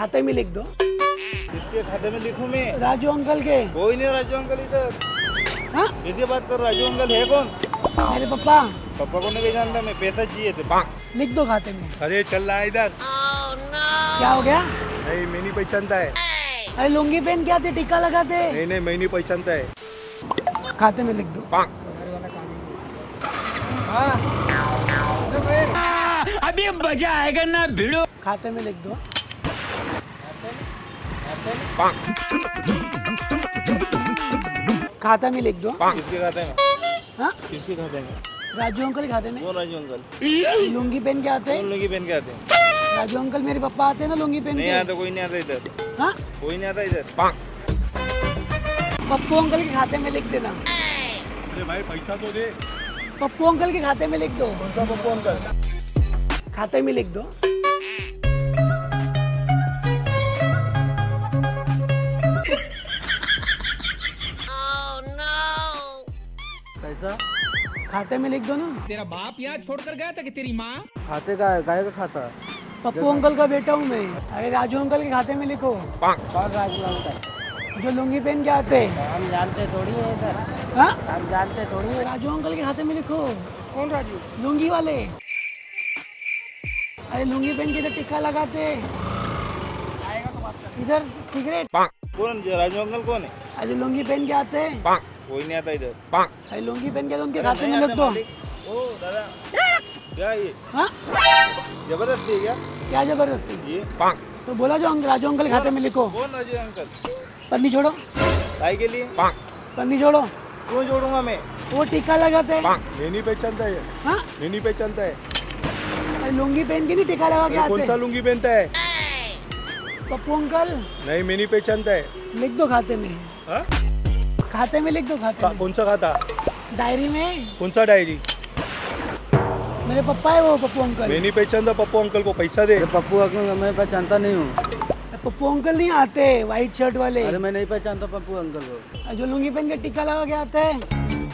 खाते में लिख दो। किसके खाते में लिखूं मैं? राजू अंकल के। कोई नहीं राजू अंकल इधर। हाँ? किसकी बात कर? राजू अंकल है कौन? मेरे पापा। पापा को नहीं जानता मैं, पैसा चाहिए थे। लिख दो खाते में। अरे चल रहा है इधर। क्या हो गया? नहीं मैं नहीं पहचानता है। अरे लुंगी पहन के आते, टिक्का लगाते। नहीं मैं नहीं पहचानता है। खाते में लिख दो। अभी मजा आएगा ना भिड़ो। खाते में लिख दो। खाता में लिख दो। किसके खाते में? हाँ? किसके खाते में? राजू अंकल के खाते में। कौन राजू अंकल? लुंगी पहन के आते। कौन लुंगी पहन के आते हैं? राजू अंकल मेरे पापा आते हैं ना लुंगी पहन के। नहीं आता, कोई नहीं आता इधर। हाँ? कोई नहीं आता इधर। पप्पू अंकल के खाते में लिख देना। अरे भाई पैसा तो दे। पप्पू अंकल के खाते में लिख दो। कौन सा पप्पू अंकल? खाते में लिख दो। पैसा खाते में लिख दो ना। तेरा बाप यहाँ छोड़कर गया था कि तेरी माँ? खाते का है, काहे का खाता? पप्पू अंकल का बेटा हूँ मैं। अरे राजू अंकल के खाते में लिखो। कौन राजू अंकल? जो लुंगी पहन के आते। हम जानते थोड़ी है इधर। हाँ? हम जानते थोड़ी है। राजू अंकल के खाते में लिखो। कौन राजू? लुंगी वाले। अरे लुंगी पहन के इधर टिक्का लगाते। इधर सिगरेट। कौन राजू अंकल कौन है? अरे लुंगी पहन के आते। कोई नहीं आता इधर। अरे लुंगी पहन के उनके खाते में लिख दो। ओ दादा क्या ये हाँ? जबरदस्ती है क्या? क्या जबरदस्ती? ये तो बोला जो राजू अंकल के खाते में लिखो। कौन राजू अंकल? पन्नी छोड़ो। काय के लिए? पन्नी छोड़ो। क्यों जोड़ूंगा मैं? वो टिक्का लगाते हैं। मैं नहीं पहचानता है। हाँ? मैं नहीं पहचानता है। अरे लुंगी पहन के नहीं टिक्का लगा के कौन सा आते। लुंगी पहनता है? पप्पू अंकल नहीं मैं नहीं पहचानता है। लिख दो खाते में। हाँ? खाते में लिख दो। खाते में। कौन सा खाता? डायरी में। कौन सा डायरी? मेरे पापा है वो पप्पू अंकल। मैं नहीं पहचानता पप्पू अंकल को, पैसा दे। पप्पू अंकल मैं पहचानता नहीं हूँ। पप्पू अंकल नहीं आते व्हाइट शर्ट वाले। अरे मैं नहीं पहचानता पप्पू अंकल को। जो लुंगी पहन के टिक्का लगा के आते हैं।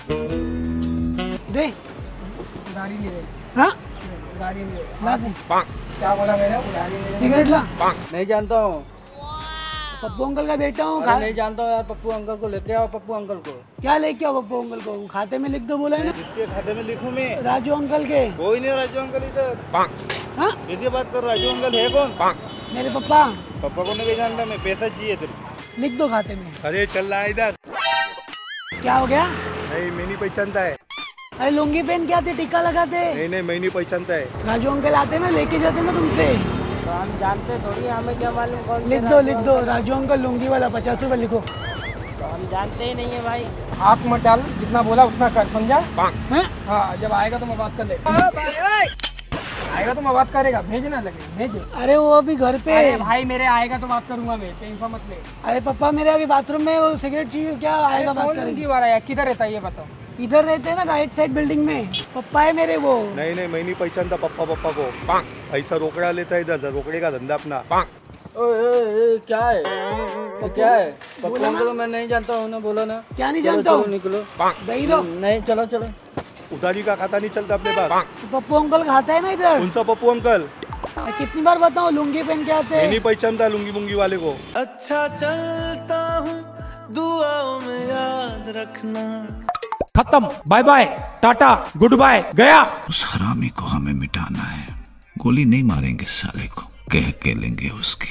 दे गाड़ी ले हाँ? गाड़ी ले। ला दे। क्या बोला मैंने? गाड़ी ले। सिगरेट ला। नहीं जानता हूँ। पप्पू अंकल का बेटा हूँ। अरे नहीं जानता हूँ यार। पप्पू अंकल को लेके आओ। पप्पू अंकल को क्या लेके आओ पप्पू अंकल को? खाते में लिख दो बोला है ना। किसके खाते में लिखूं मैं? राजू अंकल के। कोई नहीं राजू अंकल इधर। हाँ? किसकी बात कर? राजू अंकल है कौन? मेरे पापा। पापा को नहीं जानता मैं, पैसा चाहिए थे। लिख दो खाते में। अरे चल रहा है इधर। क्या हो गया? नहीं मैं नहीं पहचानता है। अरे लुंगी पहन के आते, टिक्का लगाते। नहीं मैं नहीं पहचानता है। राजू अंकल आते ना, लेके जाते ना तुमसे। तो हम जानते थोड़ी है, हमें क्या मालूम कौन से लिख दो लिख दो। राजू अंकल लुंगी वाला 50 रुपये लिखो। तो हम जानते ही नहीं है भाई। आँख मत डाल, जितना बोला उतना कर, समझा? हैं? हाँ, जब आएगा तो मैं बात कर लेगा। आएगा तो मैं बात करेगा, भेजना लगे भेज। अरे वो अभी घर पे अरे है। भाई मेरे आएगा तो बात करूंगा मैं, टेंशन मत ले। अरे पापा मेरे अभी बाथरूम में, वो सिगरेट चाहिए। क्या आएगा बात कौन करेंगे। लुंगी वाला है? किधर रहता है ये बताओ। इधर रहते हैं ना, राइट साइड बिल्डिंग में। पप्पा है मेरे वो। नहीं मैं नहीं पहचानता पप्पा को। ऐसा रोकड़ा लेता है इधर, रोकड़े का धंधा अपना। ओए क्या है? ये क्या है? पप्पू अंकल को मैं नहीं जानता हूँ ना, बोलो ना। क्या नहीं चलो, जानता चलो हूँ? निकलो। दही दो। नहीं चलो चलो। उधारी का खाता नहीं चलता अपने पास। तो पप्पू अंकल खाता है ना इधर। कौन सा पप्पू अंकल? कितनी बार बताऊँ, लुंगी पहन के आते मैं हैं। नहीं पहचानता लुंगी मुंगी वाले को। अच्छा चलता हूँ, दुआओं में याद रखना। खत्म, bye bye, tata, goodbye, गया। उस हरामी को हमें मिटाना है। गोली नहीं मारेंगे साले को, कह के लेंगे उसकी।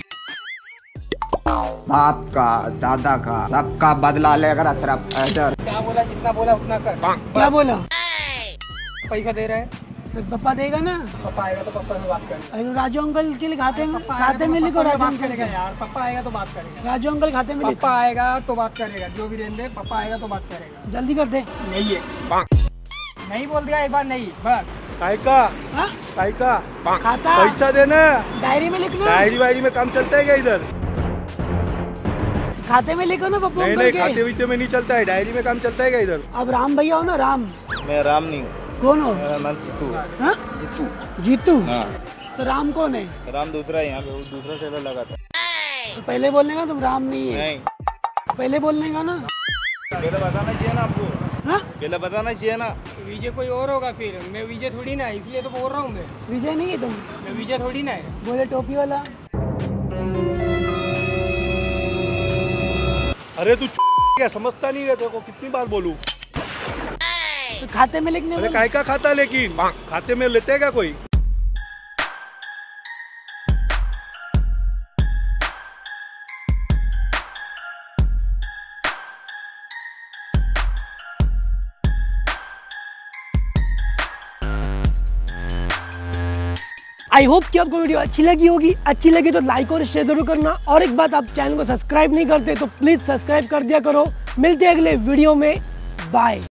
बाप का, दादा का, सबका बदला लेकर तरफ इधर। क्या बोला? जितना बोला उतना कर। क्या बोला? पैसा दे रहा है, तो पापा देगा ना। पापा आएगा तो पापा से बात करेगा। अरे राजू अंकल के लिए खाते में, पापा आएगा खाते तो में लिखो। पापा से राजू बात अंकल करेगा के। यार, पापा आएगा तो बात करेगा। राजू अंकल खाते में लिखो। पापा आएगा तो बात करेगा, जो भी लेन दे। पापा आएगा तो बात करेगा। जल्दी कर दे। नहीं है, नहीं बोल दिया एक बार, नहीं बस। काय का? हाँ? काय का? खाता। पैसा देना। डायरी में लिखना। डायरी वायरी में काम चलता है क्या इधर? खाते में लिखो ना पप्पू नहीं अंकल खाते के। वीते में नहीं चलता है, डायरी में काम चलता है क्या इधर? अब राम भैया हो ना, राम। मैं राम नहीं हूँ, कौन हो? मेरा नाम जीतू है। हाँ? जीतू। जीतू। हाँ। तो राम कौन है? राम दूसरा है, यहाँ पे वो दूसरा टेलर लगा था। तो पहले बोलने का तुम राम नहीं है। नहीं, पहले बोलने का ना। पहले बताना चाहिए ना आपको। हाँ? पहले बताना चाहिए ना। विजय कोई और होगा फिर, मैं विजय थोड़ी ना है, इसलिए तो बोल रहा हूँ मैं। विजय नहीं है तुम? मैं विजय थोड़ी ना है। बोले टोपी वाला। अरे तू क्या समझता नहीं है, तेरे को कितनी बार बोलूं? तो खाते में लिखने अरे बोलो। काय का खाता, लेकिन खाते में लेते हैं क्या कोई? आई होप कि आपको वीडियो अच्छी लगी होगी। अच्छी लगी तो लाइक और शेयर जरूर करना। और एक बात, आप चैनल को सब्सक्राइब नहीं करते तो प्लीज सब्सक्राइब कर दिया करो। मिलते हैं अगले वीडियो में, बाय।